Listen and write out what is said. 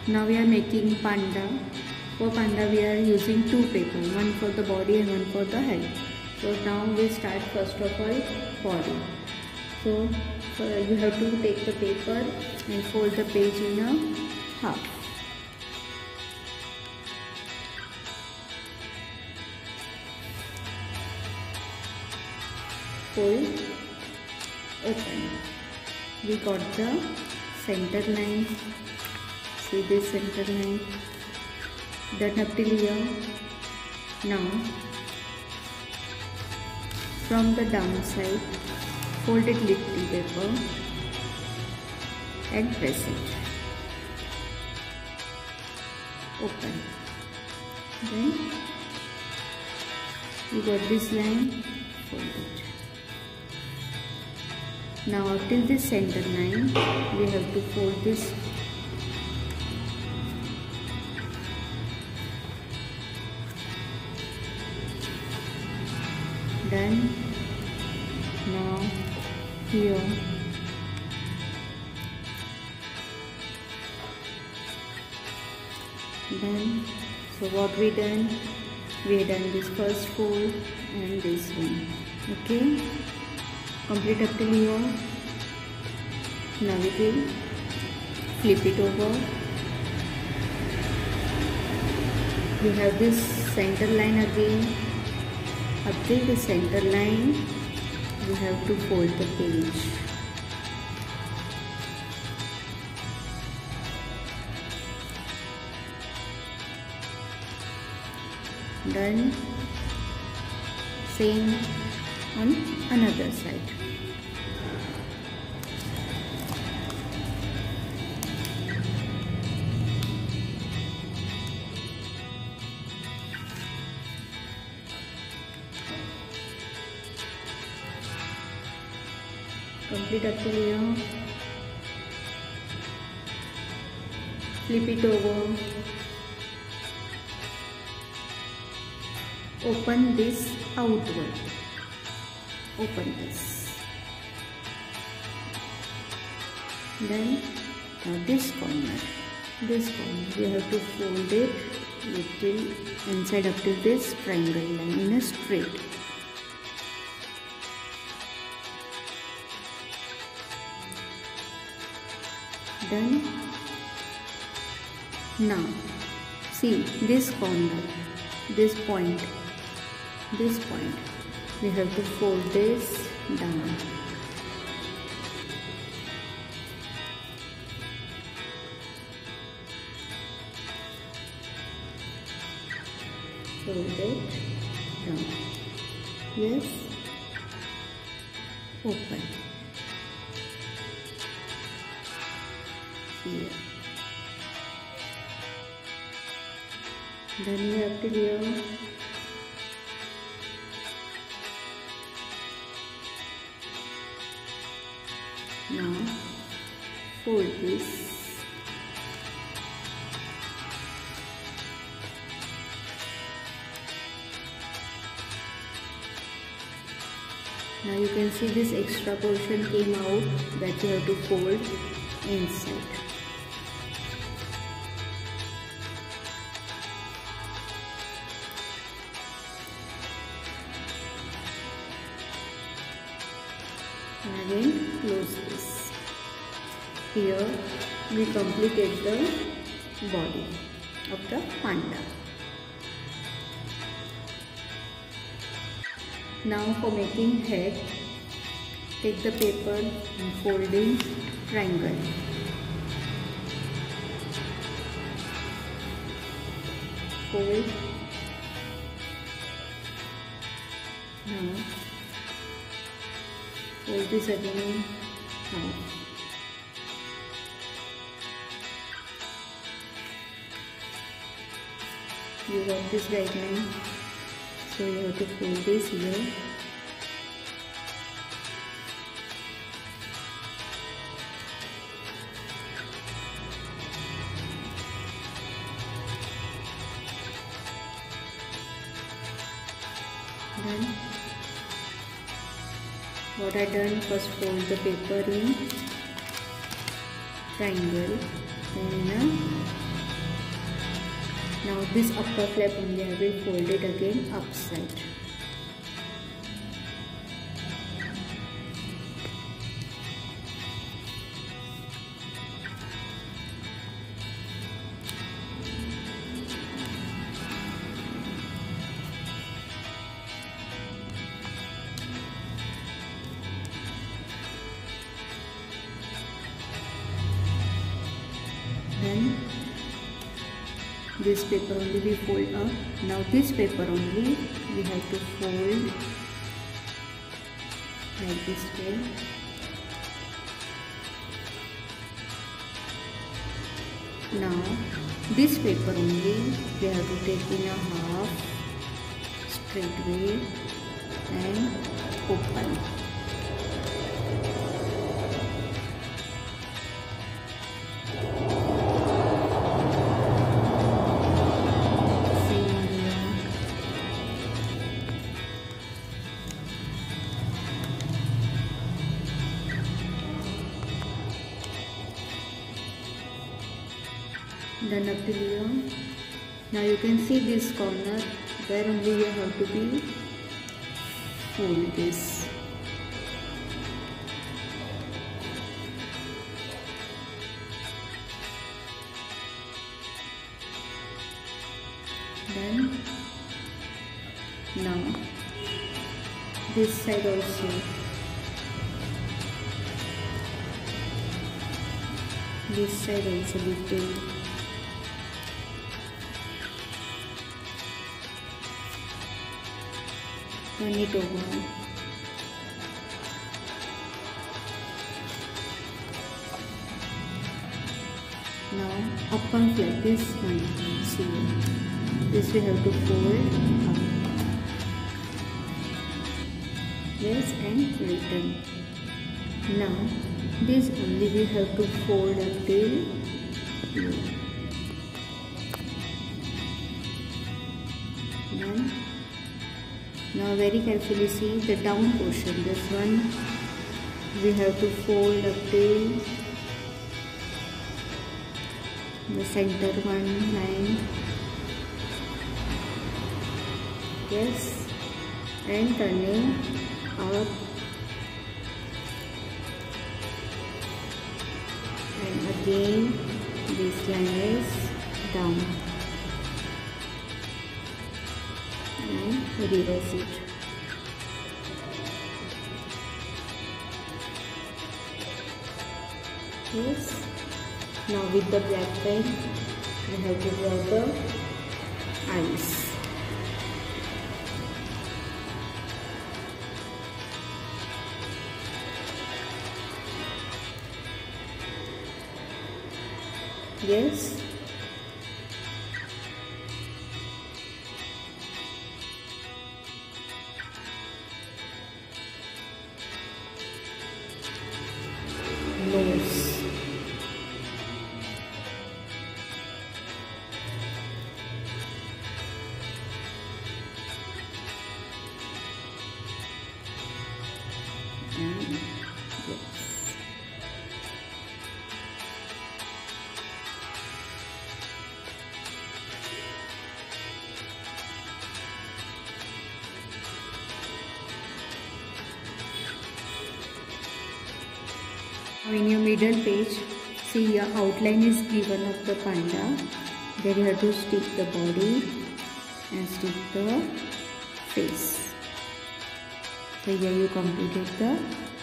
Now we are making panda. For panda we are using two paper, one for the body and one for the head. So now we start first of all body. So you have to take the paper and fold the page in a half. Fold, open. We got the center line. See this center line. Then up till here. Now from the downside, fold it little paper and press it. Open. Then you got this line. Fold it. Now up till this center line, we have to fold this. Done. Now here done. So what we done? We done this first fold and this one. Okay. Complete up till here. Now we will flip it over. You have this center line again. Up till the center line, you have to fold the page. Done. Same on another side. Complete up till here. Flip it over. Open this outward. Open this. Then now this corner, we have to fold it little inside up to this triangle line in a straight. Done. Now see this corner, this point, we have to fold this down. Fold it down. Yes. Open. Here. Then you have to here. Now fold this. Now you can see this extra portion came out that you have to fold inside. And again close this. Here we completed the body of the panda. Now for making head, take the paper and fold in triangle. Fold. Now fold this again half. You got this guideline. So you have to fold this here. Then what I done, first fold the paper in triangle, then in a Now this upper flap only I will fold it again upside. Then this paper only we fold up. Now this paper only we have to fold like this way. Now this paper only we have to take in a half straight way and open. Done up till here. Now you can see this corner where only you have to be fold this. Then now this side also. This side also be filled. Turn it over. Now upper flap this one. See, this we have to fold up. Yes, and return. Now this only we have to fold up till here. Then now very carefully see the down portion. This one we have to fold up till the center one line. Yes, and turning up and again this line is down. And reverse it. Yes. Now with the black pen, we have to draw the eyes. Yes. Nose. And yes. Now in your middle page, see your outline is given of the panda. Then you have to stick the body and stick the face. So here you completed the